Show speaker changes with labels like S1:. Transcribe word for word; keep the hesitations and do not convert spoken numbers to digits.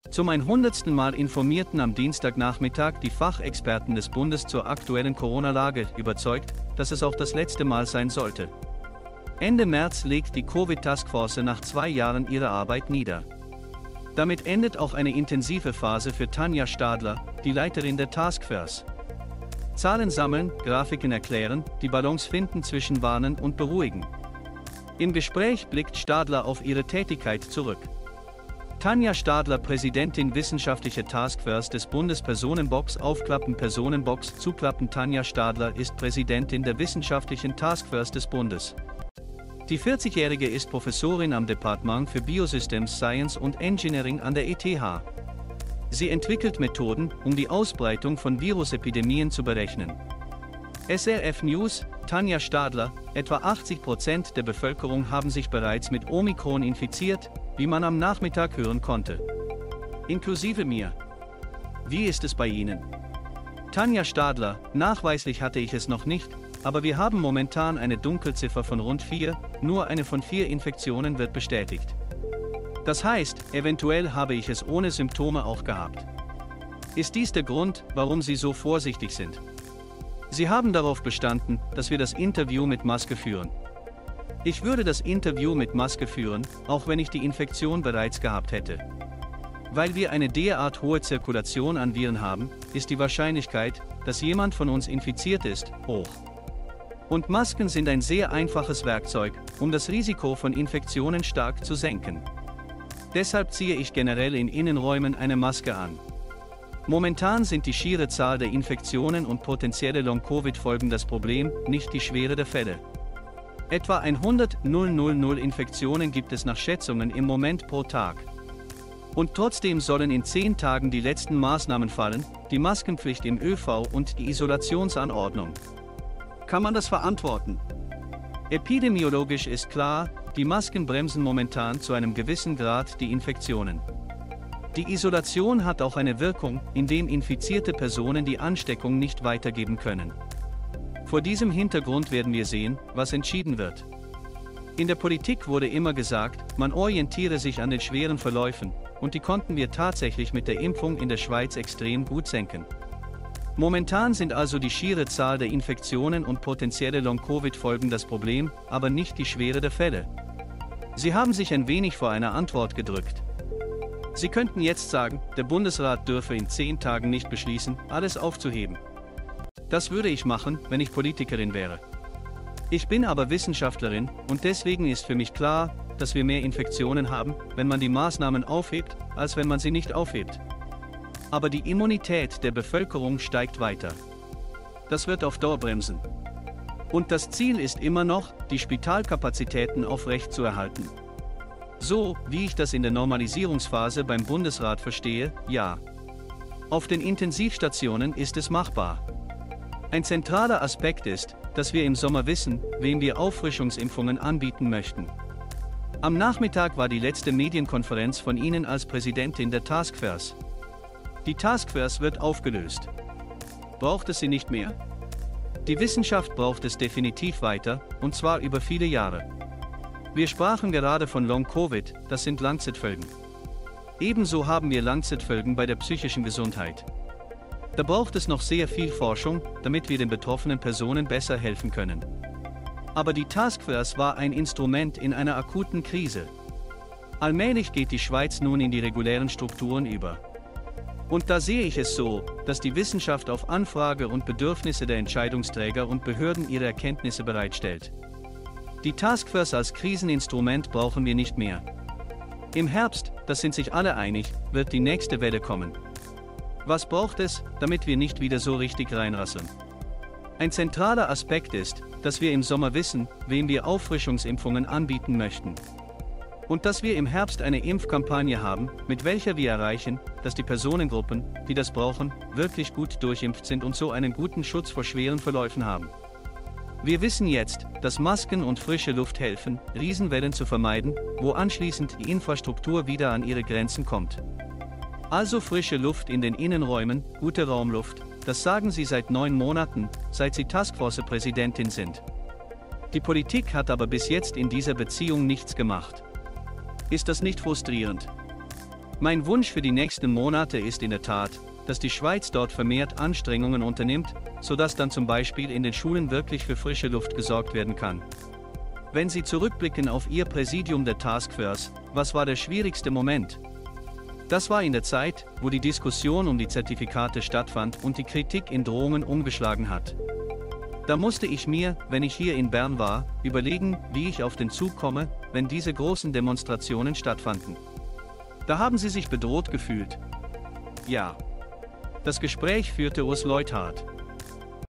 S1: Zum hundertsten Mal informierten am Dienstagnachmittag die Fachexperten des Bundes zur aktuellen Corona-Lage, überzeugt, dass es auch das letzte Mal sein sollte. Ende März legt die Covid-Taskforce nach zwei Jahren ihre Arbeit nieder. Damit endet auch eine intensive Phase für Tanja Stadler, die Leiterin der Taskforce. Zahlen sammeln, Grafiken erklären, die Balance finden zwischen Warnen und Beruhigen. Im Gespräch blickt Stadler auf ihre Tätigkeit zurück. Tanja Stadler, Präsidentin Wissenschaftliche Taskforce des Bundes. Personenbox aufklappen, Personenbox zuklappen. Tanja Stadler ist Präsidentin der Wissenschaftlichen Taskforce des Bundes. Die vierzigjährige ist Professorin am Departement für Biosystems Science und Engineering an der E T H. Sie entwickelt Methoden, um die Ausbreitung von Virusepidemien zu berechnen. S R F News, Tanja Stadler: Etwa achtzig Prozent der Bevölkerung haben sich bereits mit Omikron infiziert, wie man am Nachmittag hören konnte. Inklusive mir. Wie ist es bei Ihnen? Tanja Stadler: Nachweislich hatte ich es noch nicht, aber wir haben momentan eine Dunkelziffer von rund vier, nur eine von vier Infektionen wird bestätigt. Das heißt, eventuell habe ich es ohne Symptome auch gehabt. Ist dies der Grund, warum Sie so vorsichtig sind? Sie haben darauf bestanden, dass wir das Interview mit Maske führen. Ich würde das Interview mit Maske führen, auch wenn ich die Infektion bereits gehabt hätte. Weil wir eine derart hohe Zirkulation an Viren haben, ist die Wahrscheinlichkeit, dass jemand von uns infiziert ist, hoch. Und Masken sind ein sehr einfaches Werkzeug, um das Risiko von Infektionen stark zu senken. Deshalb ziehe ich generell in Innenräumen eine Maske an. Momentan sind die schiere Zahl der Infektionen und potenzielle Long-Covid-Folgen das Problem, nicht die Schwere der Fälle. Etwa hunderttausend Infektionen gibt es nach Schätzungen im Moment pro Tag. Und trotzdem sollen in zehn Tagen die letzten Maßnahmen fallen, die Maskenpflicht im Ö V und die Isolationsanordnung. Kann man das verantworten? Epidemiologisch ist klar, die Masken bremsen momentan zu einem gewissen Grad die Infektionen. Die Isolation hat auch eine Wirkung, indem infizierte Personen die Ansteckung nicht weitergeben können. Vor diesem Hintergrund werden wir sehen, was entschieden wird. In der Politik wurde immer gesagt, man orientiere sich an den schweren Verläufen, und die konnten wir tatsächlich mit der Impfung in der Schweiz extrem gut senken. Momentan sind also die schiere Zahl der Infektionen und potenzielle Long-Covid-Folgen das Problem, aber nicht die Schwere der Fälle. Sie haben sich ein wenig vor einer Antwort gedrückt. Sie könnten jetzt sagen, der Bundesrat dürfe in zehn Tagen nicht beschließen, alles aufzuheben. Das würde ich machen, wenn ich Politikerin wäre. Ich bin aber Wissenschaftlerin, und deswegen ist für mich klar, dass wir mehr Infektionen haben, wenn man die Maßnahmen aufhebt, als wenn man sie nicht aufhebt. Aber die Immunität der Bevölkerung steigt weiter. Das wird auf Dauer bremsen. Und das Ziel ist immer noch, die Spitalkapazitäten aufrechtzuerhalten. So, wie ich das in der Normalisierungsphase beim Bundesrat verstehe, ja. Auf den Intensivstationen ist es machbar. Ein zentraler Aspekt ist, dass wir im Sommer wissen, wem wir Auffrischungsimpfungen anbieten möchten. Am Nachmittag war die letzte Medienkonferenz von Ihnen als Präsidentin der Taskforce. Die Taskforce wird aufgelöst. Braucht es sie nicht mehr? Die Wissenschaft braucht es definitiv weiter, und zwar über viele Jahre. Wir sprachen gerade von Long-Covid, das sind Langzeitfolgen. Ebenso haben wir Langzeitfolgen bei der psychischen Gesundheit. Da braucht es noch sehr viel Forschung, damit wir den betroffenen Personen besser helfen können. Aber die Taskforce war ein Instrument in einer akuten Krise. Allmählich geht die Schweiz nun in die regulären Strukturen über. Und da sehe ich es so, dass die Wissenschaft auf Anfrage und Bedürfnisse der Entscheidungsträger und Behörden ihre Erkenntnisse bereitstellt. Die Taskforce als Kriseninstrument brauchen wir nicht mehr. Im Herbst, das sind sich alle einig, wird die nächste Welle kommen. Was braucht es, damit wir nicht wieder so richtig reinrasseln? Ein zentraler Aspekt ist, dass wir im Sommer wissen, wem wir Auffrischungsimpfungen anbieten möchten. Und dass wir im Herbst eine Impfkampagne haben, mit welcher wir erreichen, dass die Personengruppen, die das brauchen, wirklich gut durchimpft sind und so einen guten Schutz vor schweren Verläufen haben. Wir wissen jetzt, dass Masken und frische Luft helfen, Riesenwellen zu vermeiden, wo anschließend die Infrastruktur wieder an ihre Grenzen kommt. Also frische Luft in den Innenräumen, gute Raumluft, das sagen Sie seit neun Monaten, seit Sie Taskforce-Präsidentin sind. Die Politik hat aber bis jetzt in dieser Beziehung nichts gemacht. Ist das nicht frustrierend? Mein Wunsch für die nächsten Monate ist in der Tat, dass die Schweiz dort vermehrt Anstrengungen unternimmt, sodass dann zum Beispiel in den Schulen wirklich für frische Luft gesorgt werden kann. Wenn Sie zurückblicken auf Ihr Präsidium der Taskforce, was war der schwierigste Moment? Das war in der Zeit, wo die Diskussion um die Zertifikate stattfand und die Kritik in Drohungen umgeschlagen hat. Da musste ich mir, wenn ich hier in Bern war, überlegen, wie ich auf den Zug komme, wenn diese großen Demonstrationen stattfanden. Da haben Sie sich bedroht gefühlt. Ja. Das Gespräch führte Urs Leuthard.